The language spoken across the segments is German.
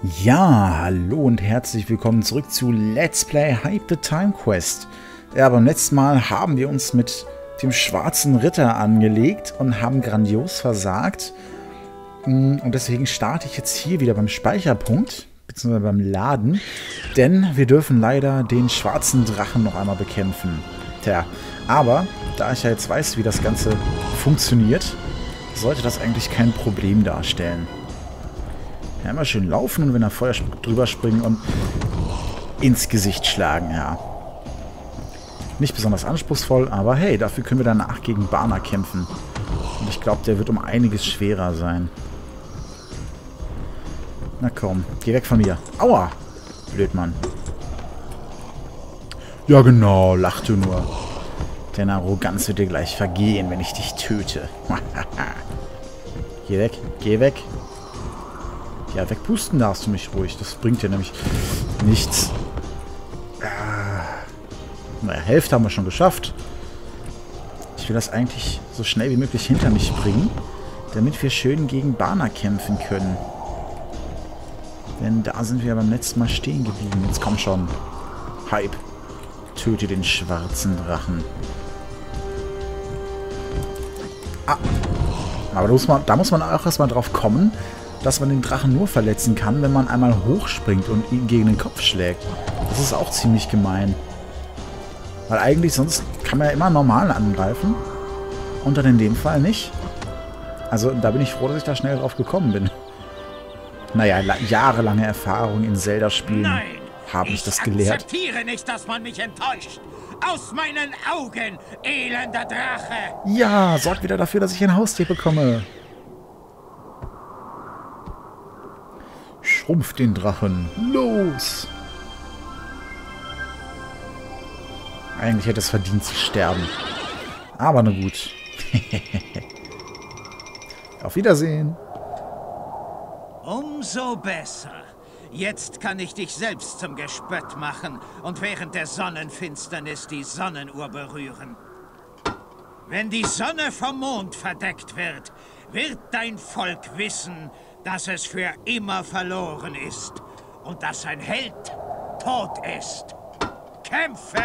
Ja, hallo und herzlich willkommen zurück zu Let's Play Hype the Time Quest. Ja, beim letzten Mal haben wir uns mit dem schwarzen Ritter angelegt und haben grandios versagt. Und deswegen starte ich jetzt hier wieder beim Speicherpunkt, beziehungsweise beim Laden. Denn wir dürfen leider den schwarzen Drachen noch einmal bekämpfen. Tja, aber da ich ja jetzt weiß, wie das Ganze funktioniert, sollte das eigentlich kein Problem darstellen. Ja, immer schön laufen und wenn er Feuer drüber springen und ins Gesicht schlagen, ja. Nicht besonders anspruchsvoll, aber hey, dafür können wir danach gegen Bana kämpfen. Und ich glaube, der wird um einiges schwerer sein. Na komm, geh weg von mir. Aua! Blödmann. Ja genau, lach du nur. Deine Arroganz wird dir gleich vergehen, wenn ich dich töte. Geh weg, geh weg. Ja, wegpusten darfst du mich ruhig. Das bringt dir nämlich nichts. Naja, Hälfte haben wir schon geschafft. Ich will das eigentlich so schnell wie möglich hinter mich bringen, damit wir schön gegen Bana kämpfen können. Denn da sind wir beim letzten Mal stehen geblieben. Jetzt komm schon. Hype. Töte den schwarzen Drachen. Ah. Aber da muss man auch erstmal drauf kommen, dass man den Drachen nur verletzen kann, wenn man einmal hochspringt und ihn gegen den Kopf schlägt. Das ist auch ziemlich gemein. Weil eigentlich sonst kann man ja immer normal angreifen. Und dann in dem Fall nicht. Also da bin ich froh, dass ich da schnell drauf gekommen bin. Naja, jahrelange Erfahrung in Zelda-Spielen haben mich das gelehrt. Ich akzeptiere nicht, dass man mich enttäuscht. Aus meinen Augen, elender Drache! Ja, sorgt wieder dafür, dass ich ein Haustier bekomme. Schrumpft den Drachen. Los! Eigentlich hätte es verdient zu sterben. Aber na gut. Auf Wiedersehen. Umso besser. Jetzt kann ich dich selbst zum Gespött machen und während der Sonnenfinsternis die Sonnenuhr berühren. Wenn die Sonne vom Mond verdeckt wird, wird dein Volk wissen, dass es für immer verloren ist und dass ein Held tot ist. Kämpfe!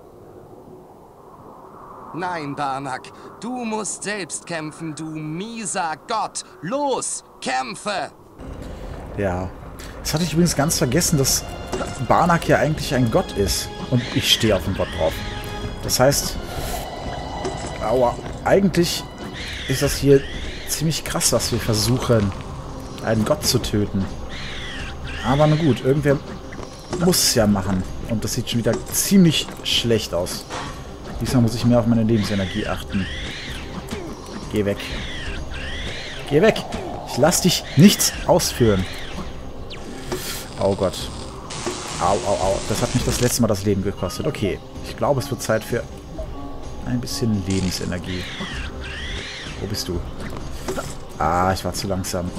Nein, Barnack, du musst selbst kämpfen, du mieser Gott. Los, kämpfe! Ja, das hatte ich übrigens ganz vergessen, dass Barnack ja eigentlich ein Gott ist. Und ich stehe auf den Gott drauf. Das heißt, aua, eigentlich ist das hier ziemlich krass, was wir versuchen, einen Gott zu töten. Aber na gut, irgendwer muss es ja machen. Und das sieht schon wieder ziemlich schlecht aus. Diesmal muss ich mehr auf meine Lebensenergie achten. Geh weg. Geh weg! Ich lass dich nichts ausführen. Oh Gott. Au, au, au. Das hat mich das letzte Mal das Leben gekostet. Okay. Ich glaube, es wird Zeit für ein bisschen Lebensenergie. Wo bist du? Ah, ich war zu langsam.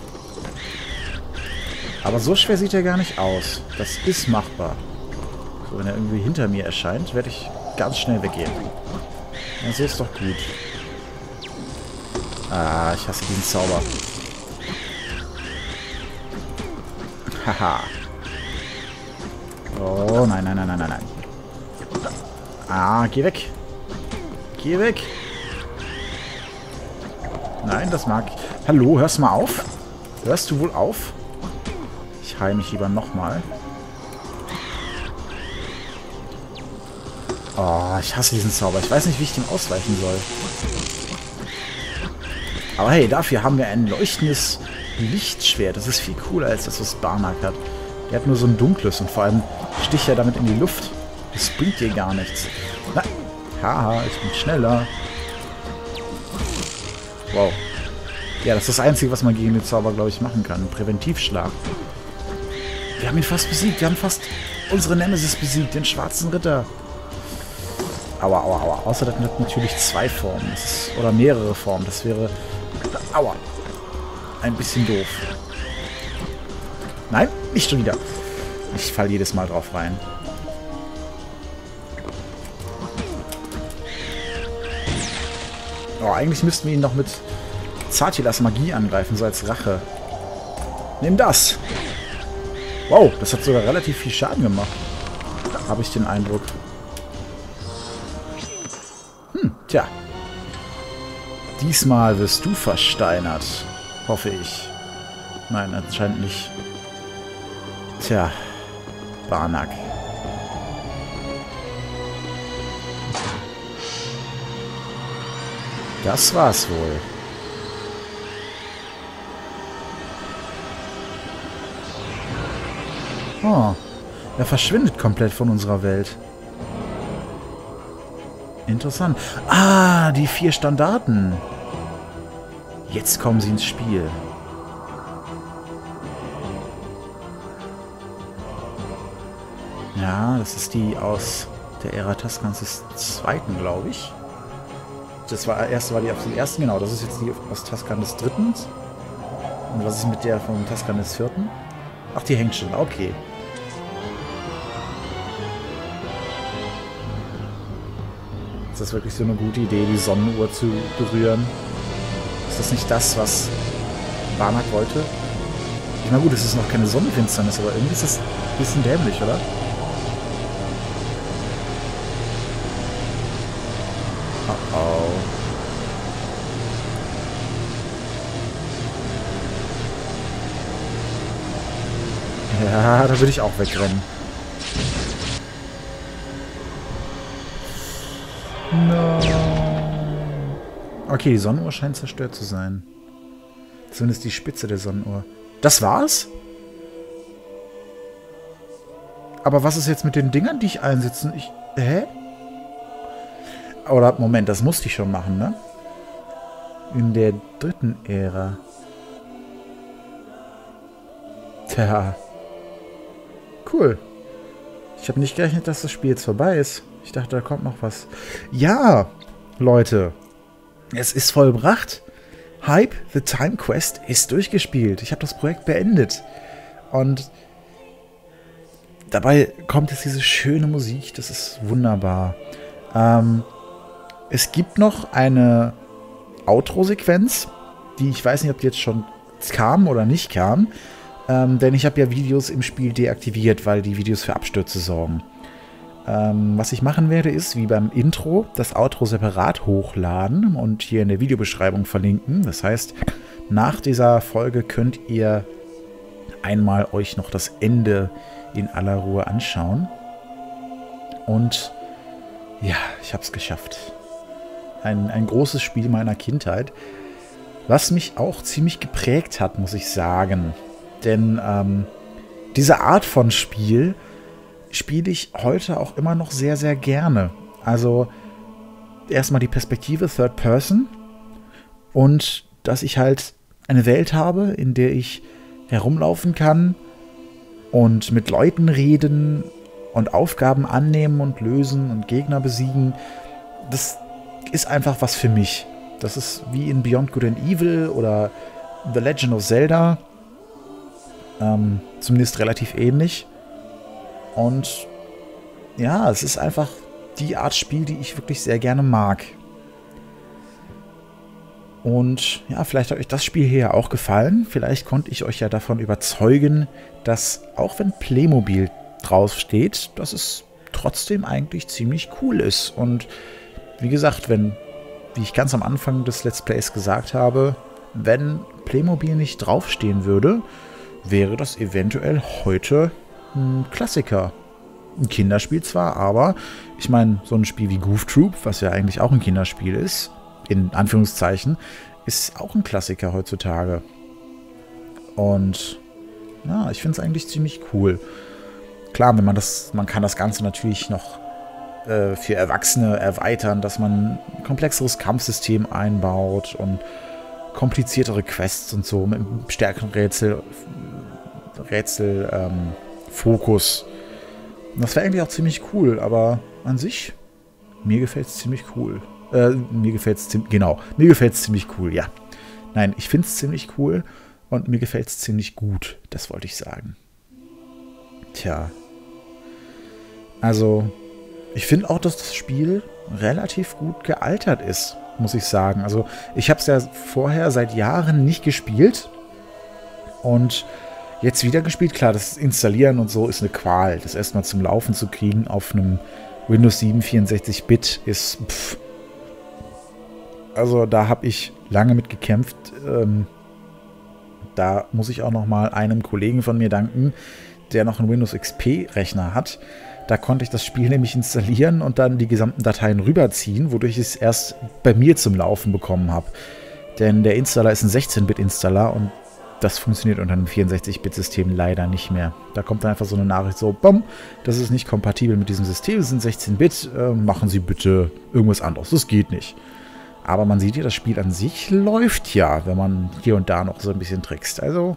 Aber so schwer sieht er gar nicht aus. Das ist machbar. So, wenn er irgendwie hinter mir erscheint, werde ich ganz schnell weggehen. Ja, so ist doch gut. Ah, ich hasse diesen Zauber. Haha. Oh, nein, nein, nein, nein, nein, nein. Ah, geh weg. Geh weg. Nein, das mag ich. Hallo, hörst du mal auf? Hörst du wohl auf? Ich heile mich lieber nochmal. Oh, ich hasse diesen Zauber. Ich weiß nicht, wie ich dem ausweichen soll. Aber hey, dafür haben wir ein leuchtendes Lichtschwert. Das ist viel cooler als das, was Barnack hat. Der hat nur so ein dunkles und vor allem sticht er damit in die Luft. Das bringt dir gar nichts. Na, haha, ich bin schneller. Wow. Ja, das ist das Einzige, was man gegen den Zauber, glaube ich, machen kann. Ein Präventivschlag. Wir haben ihn fast besiegt. Wir haben fast unsere Nemesis besiegt, den schwarzen Ritter. Aua, aua, aua. Außer das hat natürlich zwei Formen. Oder mehrere Formen. Das wäre... Aua. Ein bisschen doof. Nein, nicht schon wieder. Ich falle jedes Mal drauf rein. Oh, eigentlich müssten wir ihn noch mit Zatilas Magie angreifen, so als Rache. Nimm das! Wow, das hat sogar relativ viel Schaden gemacht. Habe ich den Eindruck. Tja. Diesmal wirst du versteinert. Hoffe ich. Nein, anscheinend nicht. Tja. Barnack. Das war's wohl. Oh, er verschwindet komplett von unserer Welt. Interessant. Ah, die 4 Standarten. Jetzt kommen sie ins Spiel. Ja, das ist die aus der Ära Taskans des Zweiten, glaube ich. Das erste war die aus dem Ersten, genau. Das ist jetzt die aus Taskan des Dritten. Und was ist mit der von Taskan des Vierten? Ach, die hängt schon. Okay. Ist das wirklich so eine gute Idee, die Sonnenuhr zu berühren? Ist das nicht das, was Barnack wollte? Ich meine, gut, es ist noch keine Sonnenfinsternis, aber irgendwie ist das ein bisschen dämlich, oder? Oh. Ja, da würde ich auch wegrennen. No. Okay, die Sonnenuhr scheint zerstört zu sein. Zumindest die Spitze der Sonnenuhr. Das war's? Aber was ist jetzt mit den Dingern, die ich einsetze? Hä? Oder, Moment, das musste ich schon machen, ne? In der dritten Ära. Tja. Cool. Ich habe nicht gerechnet, dass das Spiel jetzt vorbei ist. Ich dachte, da kommt noch was. Ja, Leute. Es ist vollbracht. Hype the Time Quest ist durchgespielt. Ich habe das Projekt beendet. Und dabei kommt jetzt diese schöne Musik. Das ist wunderbar. Es gibt noch eine Outro-Sequenz, die ich weiß nicht, ob die jetzt schon kam oder nicht kam. Denn ich habe ja Videos im Spiel deaktiviert, weil die Videos für Abstürze sorgen. Was ich machen werde, ist, wie beim Intro, das Outro separat hochladen und hier in der Videobeschreibung verlinken. Das heißt, nach dieser Folge könnt ihr einmal euch noch das Ende in aller Ruhe anschauen. Und ja, ich habe es geschafft. Ein großes Spiel meiner Kindheit, was mich auch ziemlich geprägt hat, muss ich sagen. Denn diese Art von Spiel spiele ich heute auch immer noch sehr, sehr gerne. Also erstmal die Perspektive Third Person und dass ich halt eine Welt habe, in der ich herumlaufen kann und mit Leuten reden und Aufgaben annehmen und lösen und Gegner besiegen. Das ist einfach was für mich. Das ist wie in Beyond Good and Evil oder The Legend of Zelda. Zumindest relativ ähnlich. Und ja, es ist einfach die Art Spiel, die ich wirklich sehr gerne mag. Und ja, vielleicht hat euch das Spiel hier auch gefallen. Vielleicht konnte ich euch ja davon überzeugen, dass auch wenn Playmobil draufsteht, dass es trotzdem eigentlich ziemlich cool ist. Und wie gesagt, wie ich ganz am Anfang des Let's Plays gesagt habe, wenn Playmobil nicht draufstehen würde, wäre das eventuell heute ein Klassiker. Ein Kinderspiel zwar, aber ich meine, so ein Spiel wie Goof Troop, was ja eigentlich auch ein Kinderspiel ist, in Anführungszeichen, ist auch ein Klassiker heutzutage. Und ja, ich finde es eigentlich ziemlich cool. Klar, man kann das Ganze natürlich noch für Erwachsene erweitern, dass man ein komplexeres Kampfsystem einbaut und kompliziertere Quests und so mit einem stärkeren Rätselfokus. Das wäre eigentlich auch ziemlich cool, aber an sich, mir gefällt es ziemlich cool. Mir gefällt es ziemlich cool, ja. Nein, ich finde es ziemlich cool und mir gefällt es ziemlich gut, das wollte ich sagen. Tja. Also, ich finde auch, dass das Spiel relativ gut gealtert ist, muss ich sagen. Also, ich habe es ja vorher seit Jahren nicht gespielt und Jetzt wieder gespielt. Klar, das Installieren und so ist eine Qual. Das erstmal zum Laufen zu kriegen auf einem Windows 7 64-Bit ist... Also da habe ich lange mit gekämpft. Da muss ich auch noch mal einem Kollegen von mir danken, der noch einen Windows XP-Rechner hat. Da konnte ich das Spiel nämlich installieren und dann die gesamten Dateien rüberziehen, wodurch ich es erst bei mir zum Laufen bekommen habe. Denn der Installer ist ein 16-Bit-Installer und das funktioniert unter einem 64-Bit-System leider nicht mehr. Da kommt dann einfach so eine Nachricht so, bumm, das ist nicht kompatibel mit diesem System, es sind 16-Bit, machen Sie bitte irgendwas anderes. Das geht nicht. Aber man sieht ja, das Spiel an sich läuft ja, wenn man hier und da noch so ein bisschen trickst. Also,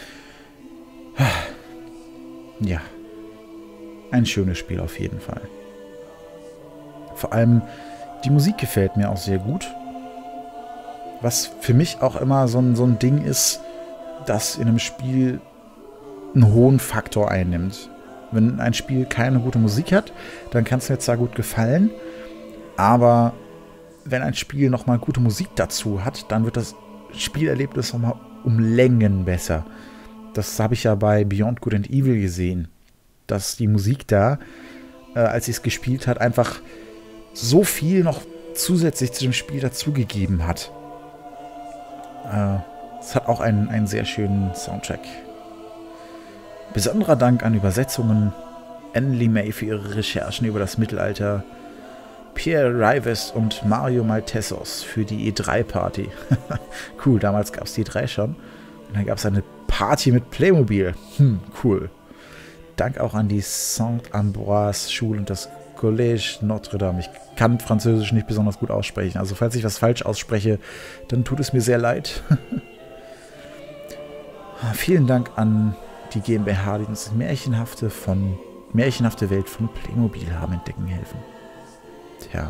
ja, ein schönes Spiel auf jeden Fall. Vor allem, die Musik gefällt mir auch sehr gut. Was für mich auch immer so ein Ding ist, das in einem Spiel einen hohen Faktor einnimmt. Wenn ein Spiel keine gute Musik hat, dann kann es mir zwar gut gefallen, aber wenn ein Spiel nochmal gute Musik dazu hat, dann wird das Spielerlebnis nochmal um Längen besser. Das habe ich ja bei Beyond Good and Evil gesehen, dass die Musik da, als sie es gespielt hat, einfach so viel noch zusätzlich zu dem Spiel dazugegeben hat. Es hat auch einen sehr schönen Soundtrack. Besonderer Dank an Übersetzungen, Anne May für ihre Recherchen über das Mittelalter, Pierre Rives und Mario Maltessos für die E3-Party. Cool, damals gab es die E3 schon. Und dann gab es eine Party mit Playmobil. Cool. Dank auch an die Saint-Ambroise-Schule und das Collège Notre-Dame. Ich kann Französisch nicht besonders gut aussprechen. Also falls ich was falsch ausspreche, dann tut es mir sehr leid. Vielen Dank an die GmbH, die uns die märchenhafte Welt von Playmobil haben entdecken helfen. Tja.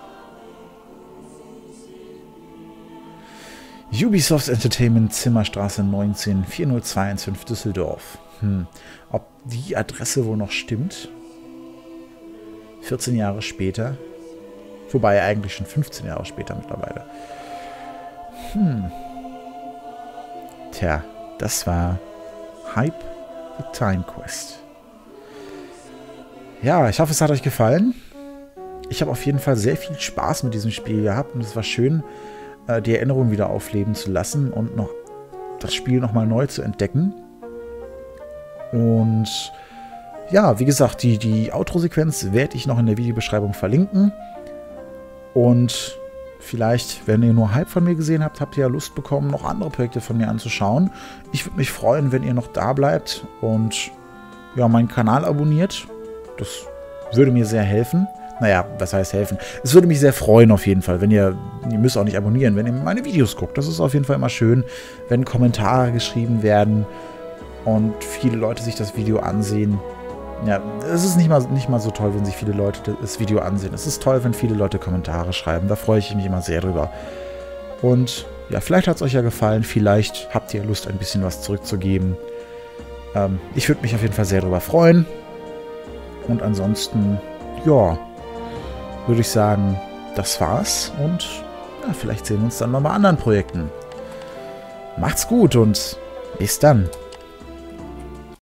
Ubisoft Entertainment, Zimmerstraße 19, 40215 Düsseldorf. Ob die Adresse wohl noch stimmt? 14 Jahre später. Wobei eigentlich schon 15 Jahre später mittlerweile. Tja, das war Hype the Time Quest. Ja, ich hoffe, es hat euch gefallen. Ich habe auf jeden Fall sehr viel Spaß mit diesem Spiel gehabt und es war schön, die Erinnerung wieder aufleben zu lassen und noch das Spiel nochmal neu zu entdecken. Und ja, wie gesagt, die Outro-Sequenz werde ich noch in der Videobeschreibung verlinken. Und vielleicht, wenn ihr nur Hype von mir gesehen habt, habt ihr ja Lust bekommen, noch andere Projekte von mir anzuschauen. Ich würde mich freuen, wenn ihr noch da bleibt und ja, meinen Kanal abonniert. Das würde mir sehr helfen. Naja, was heißt helfen? Es würde mich sehr freuen auf jeden Fall, wenn ihr müsst auch nicht abonnieren, wenn ihr meine Videos guckt. Das ist auf jeden Fall immer schön, wenn Kommentare geschrieben werden und viele Leute sich das Video ansehen. Ja, es ist nicht mal so toll, wenn sich viele Leute das Video ansehen. Es ist toll, wenn viele Leute Kommentare schreiben. Da freue ich mich immer sehr drüber. Und ja, vielleicht hat es euch ja gefallen. Vielleicht habt ihr Lust, ein bisschen was zurückzugeben. Ich würde mich auf jeden Fall sehr drüber freuen. Und ansonsten, ja, würde ich sagen, das war's. Und ja, vielleicht sehen wir uns dann noch bei anderen Projekten. Macht's gut und bis dann.